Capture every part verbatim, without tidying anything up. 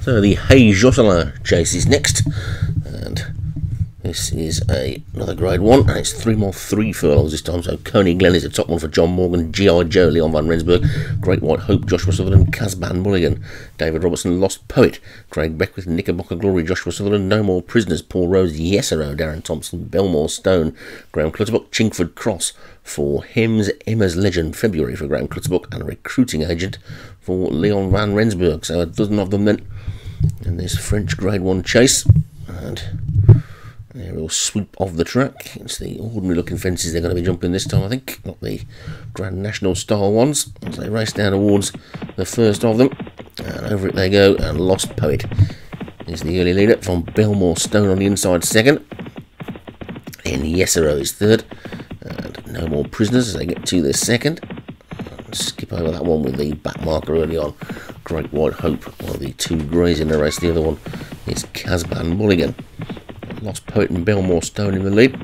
So the Hey Jocelyn chase is next, and this is a, another grade one, and it's three more three furlongs this time. So Coney Glen is the top one for John Morgan, G I Joe, Leon Van Rensburg, Great White Hope, Joshua Sutherland, Casban Mulligan, David Robertson, Lost Poet, Craig Beckwith, Knickerbocker Glory, Joshua Sutherland, No More Prisoners, Paul Rose, Yesero, Darren Thompson, Belmore Stone, Graham Clutterbuck, Chingford Cross for Hems, Emma's Legend, February for Graham Clutterbuck, and a recruiting agent for Leon Van Rensburg. So a dozen of them then in this French grade one chase, and a real sweep of the track. It's the ordinary looking fences they're going to be jumping this time, I think, not the Grand National style ones, as they race down towards the first of them, and over it they go, and Lost Poet is the early leader from Belmore Stone on the inside second, then Yesero is third, and No More Prisoners as they get to the second. Skip over that one with the back marker early on, Great White Hope, one of the two greys in the race. The other one is Casban Mulligan. Lost Poet and Belmore Stone in the lead.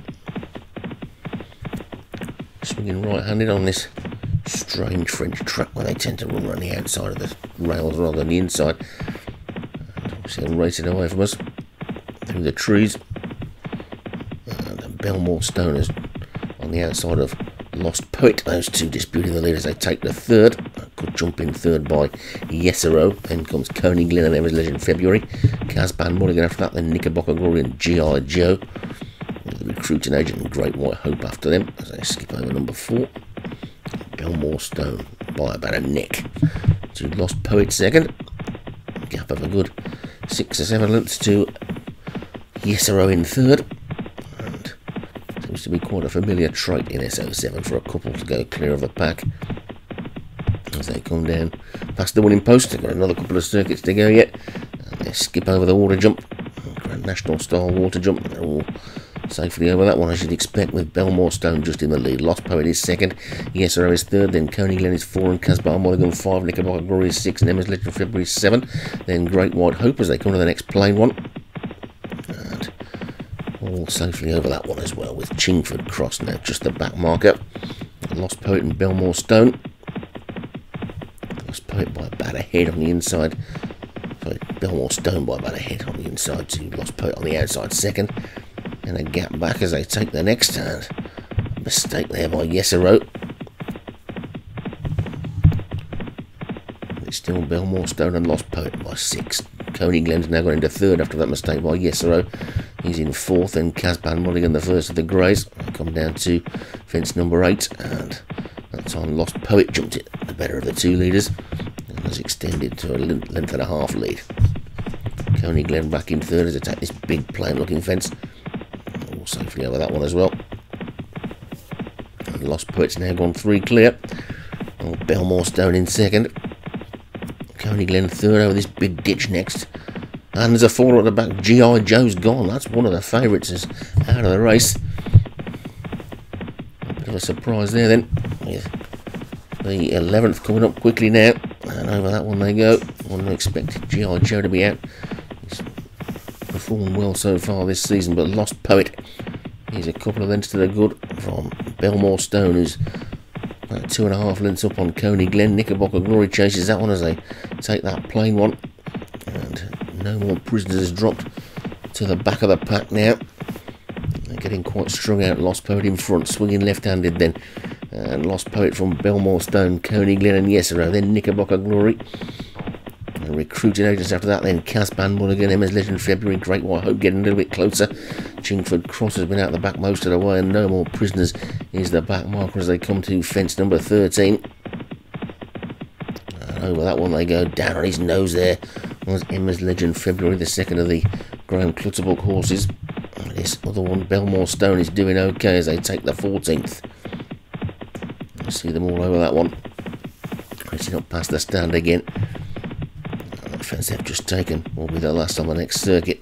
Swinging right-handed on this strange French track where they tend to run around the outside of the rails rather than the inside. And obviously they're racing away from us through the trees. And Belmore Stone is on the outside of Lost Poet. Those two disputing the lead as they take the third. Good jump in third by Yesero. Then comes Coney Glen and Emma's Legend February. Casban Mulligan after that. Then Knickerbocker Glory and G I Joe. The recruiting agent and Great White Hope after them as they skip over number four. Belmore Stone by about a neck to Lost Poet second. Gap of a good six or seven lengths to Yesero in third. Seems to be quite a familiar trait in S oh seven for a couple to go clear of the pack as they come down past the winning post. They've got another couple of circuits to go yet, and they skip over the water jump, Grand National style water jump. They're all safely over that one, as you'd expect, with Belmore Stone just in the lead. Lost Poet is second, Yesero is third, then Coney Glen is four, and Casban Mulligan five, Knickerbocker Glory is six, and Emma's Legend February is seven. Then Great White Hope as they come to the next plain one. All safely over that one as well, with Chingford Cross now just the back marker. Lost Poet and Belmore Stone. Lost Poet by about a head on the inside. Sorry, Belmore Stone by about a head on the inside to Lost Poet on the outside second. And a gap back as they take the next turn. Mistake there by Yesero. It's still Belmore Stone and Lost Poet by six. Coney Glen's now got into third after that mistake by Yesero. He's in fourth, and Casban Mulligan, the first of the greys, come down to fence number eight, and that time Lost Poet jumped it, the better of the two leaders, and has extended to a length and a half lead. Coney Glen back in third as they take this big plain looking fence, all safely over that one as well. And Lost Poet's now gone three clear. Oh, Belmore Stone in second. Coney Glen third over this big ditch next. And there's a faller at the back. G I Joe's gone. That's one of the favourites is out of the race. A bit of a surprise there then, with the eleventh coming up quickly now. And over that one they go. Wouldn't expect G I Joe to be out. He's performed well so far this season, but Lost Poet, he's a couple of lengths to the good from Belmore Stone, who's about two and a half lengths up on Coney Glen. Knickerbocker Glory chases that one as they take that plain one. And No More Prisoners has dropped to the back of the pack now. They're getting quite strung out. Lost Poet in front, swinging left-handed then. And Lost Poet from Belmore Stone, Coney Glen and Yesero. Then Knickerbocker Glory. And recruiting agents after that. Then Casban Mulligan, Emma's Legend February, Great White Hope getting a little bit closer. Chingford Cross has been out the back most of the way, and No More Prisoners is the back marker as they come to fence number thirteen. And over that one they go, down on his nose there was Emma's Legend February, the second of the Graham Clutterbuck horses. And this other one, Belmore Stone, is doing okay as they take the fourteenth. You see them all over that one. Racing up past the stand again. And the fence they've just taken will be the last on the next circuit.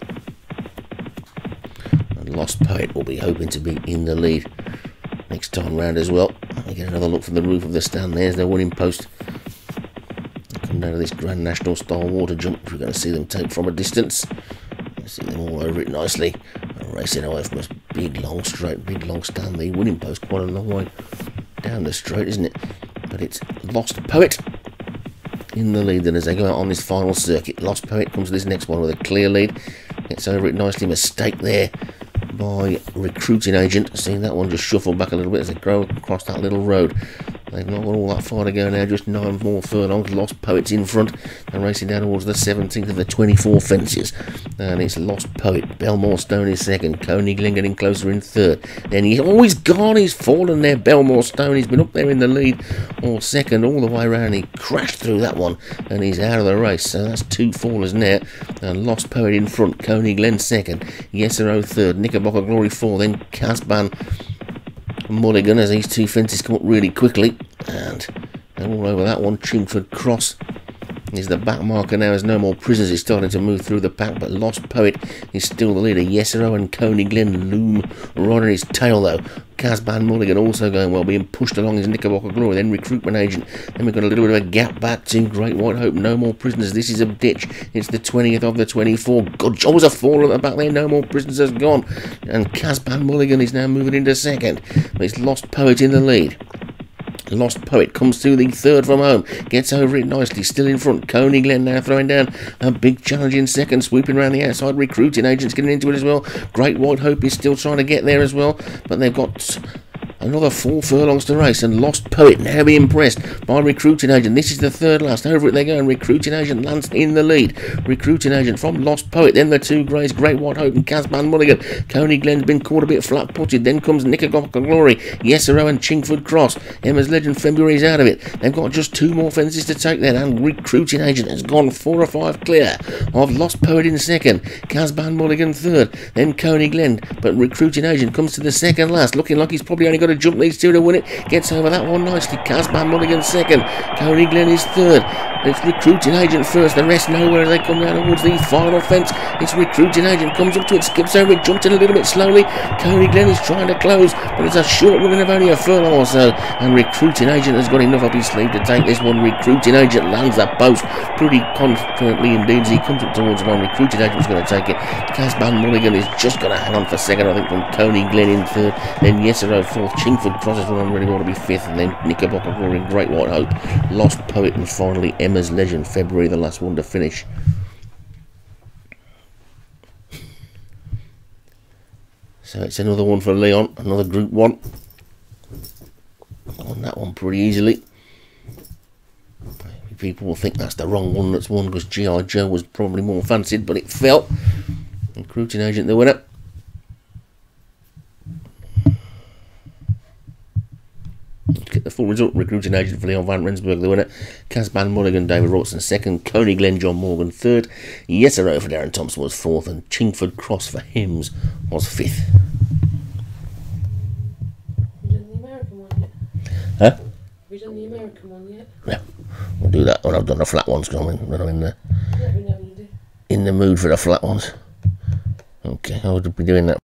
And Lost Poet will be hoping to be in the lead next time round as well. We get another look from the roof of the stand. There's their winning post. Come down to this Grand National style water jump, which we're going to see them take from a distance. You see them all over it nicely, and racing away from this big long straight, big long stand. The winning post quite a long way down the straight, isn't it? But it's Lost Poet in the lead then as they go out on this final circuit. Lost Poet comes to this next one with a clear lead. Gets over it nicely. Mistake there by Recruiting Agent. Seeing that one just shuffle back a little bit as they go across that little road. They've not got all that far to go now, just nine more furlongs. Lost Poet's in front and racing down towards the seventeenth of the twenty-four fences. And it's Lost Poet. Belmore Stone is second. Coney Glen getting closer in third. Then he's always gone. He's fallen there. Belmore Stone. He's been up there in the lead all second all the way around. He crashed through that one and he's out of the race. So that's two fallers now. And Lost Poet in front. Coney Glen second. Yesero third. Knickerbocker Glory four. Then Casban Mulligan as these two fences come up really quickly, and they're all over that one. Chingford Cross is the back marker now as No More Prisoners is starting to move through the pack, but Lost Poet is still the leader. Yesero and Coney Glen loom right on his tail though. Casban Mulligan also going well, being pushed along his Knickerbocker Glory, then Recruitment Agent. Then we've got a little bit of a gap back to Great White Hope. No More Prisoners. This is a ditch. It's the twentieth of the twenty-four. Good job, was a fall at the back there. No More Prisoners has gone. And Casban Mulligan is now moving into second. But it's Lost Poet in the lead. Lost Poet comes through the third from home, gets over it nicely, still in front. Coney Glen now throwing down a big challenge in second, sweeping around the outside. Recruiting Agents getting into it as well. Great White Hope is still trying to get there as well, but they've got another four furlongs to race, and Lost Poet now being pressed by Recruiting Agent. This is the third last. Over it they go, and Recruiting Agent lands in the lead. Recruiting Agent from Lost Poet, then the two greys, Great White Hope and Casban Mulligan. Coney Glen's been caught a bit flat-footed. Then comes Knickerbocker Glory, Yesero and Chingford Cross. Emma's Legend February's out of it. They've got just two more fences to take then, and Recruiting Agent has gone four or five clear of Lost Poet in second. Casban Mulligan third, then Coney Glen, but Recruiting Agent comes to the second last, looking like he's probably only got to jump these two to win it. Gets over that one nicely. Casban Mulligan second. Coney Glen is third. It's Recruiting Agent first. The rest nowhere as they come down towards the final fence. It's Recruiting Agent. Comes up to it, skips over it, jumps in a little bit slowly. Coney Glen is trying to close, but it's a short running of only a furlong or so. And Recruiting Agent has got enough up his sleeve to take this one. Recruiting Agent lands that post pretty confidently indeed as he comes up towards the line. Recruiting Agent's going to take it. Casban Mulligan is just going to hang on for second, I think, from Coney Glen in third. Then Yesero fourth. Chingford Cross has run really well to be fifth, and then Knickerbocker Glory and Great White Hope. Lost Poet, and finally Emma's Legend February, the last one to finish. So it's another one for Leon, another Group one. Won that one pretty easily. People will think that's the wrong one that's won because G I Joe was probably more fancied, but it fell. Recruiting Agent the winner. Let's get the full result. Recruiting Agent for Leon Van Rensburg the winner. Casban Mulligan, David Robertson second. Coney Glen, John Morgan third. Yesero for Darren Thompson was fourth, and Chingford Cross for Hims was fifth. Have you done the American one yet? Huh? Have you done the American one yet? Yeah, we'll do that when I've done the flat ones, because I'm, in, I'm in, the, Let me know when you do. in the mood for the flat ones. Okay, I would be doing that.